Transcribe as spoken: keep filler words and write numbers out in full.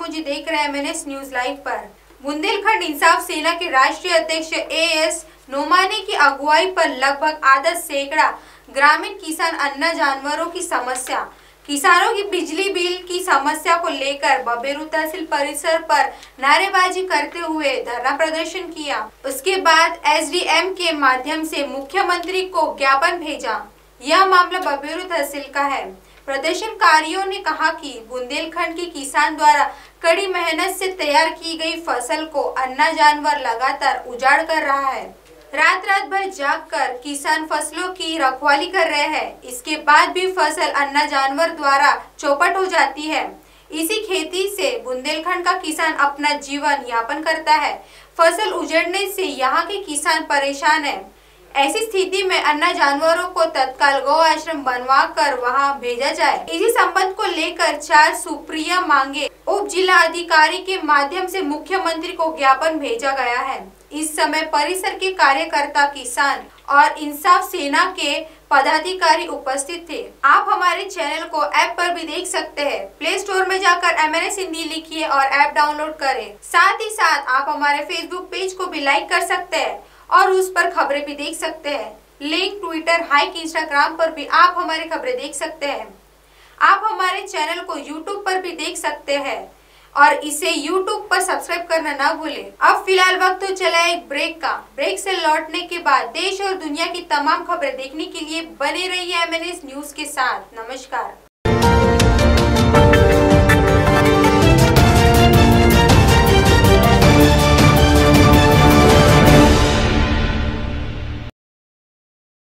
मुझे देख रहे हैं एमएनएस न्यूज लाइव पर। बुंदेलखंड इंसाफ सेना के राष्ट्रीय अध्यक्ष ए एस नोमानी की अगुवाई पर लगभग आधा सैकड़ा ग्रामीण किसान अन्ना जानवरों की समस्या, किसानों की बिजली बिल की समस्या को लेकर बबेरू तहसील परिसर पर नारेबाजी करते हुए धरना प्रदर्शन किया। उसके बाद एस डी एम के माध्यम से मुख्यमंत्री को ज्ञापन भेजा। यह मामला बबेरू तहसील का है। प्रदर्शनकारियों ने कहा कि बुंदेलखंड के किसान द्वारा कड़ी मेहनत से तैयार की गई फसल को अन्ना जानवर लगातार उजाड़ कर रहा है। रात रात भर जागकर किसान फसलों की रखवाली कर रहे हैं। इसके बाद भी फसल अन्ना जानवर द्वारा चौपट हो जाती है। इसी खेती से बुंदेलखंड का किसान अपना जीवन यापन करता है। फसल उजड़ने से यहाँ के किसान परेशान है। ऐसी स्थिति में अन्ना जानवरों को तत्काल गौ आश्रम बनवा कर वहाँ भेजा जाए। इसी संबंध को लेकर चार सुप्रिय मांगे उप जिला अधिकारी के माध्यम से मुख्यमंत्री को ज्ञापन भेजा गया है। इस समय परिसर के कार्यकर्ता, किसान और इंसाफ सेना के पदाधिकारी उपस्थित थे। आप हमारे चैनल को ऐप पर भी देख सकते हैं। प्ले स्टोर में जाकर एमएनएस हिंदी लिखिए और ऐप डाउनलोड करें। साथ ही साथ आप हमारे फेसबुक पेज को भी लाइक कर सकते हैं और उस पर खबरें भी देख सकते हैं। लिंक ट्विटर, हाइक, इंस्टाग्राम पर भी आप हमारी खबरें देख सकते हैं। आप हमारे चैनल को यूट्यूब पर भी देख सकते हैं और इसे यूट्यूब पर सब्सक्राइब करना ना भूलें। अब फिलहाल वक्त तो चला एक ब्रेक का। ब्रेक से लौटने के बाद देश और दुनिया की तमाम खबरें देखने के लिए बने रहिए एमएनएस न्यूज के साथ। नमस्कार।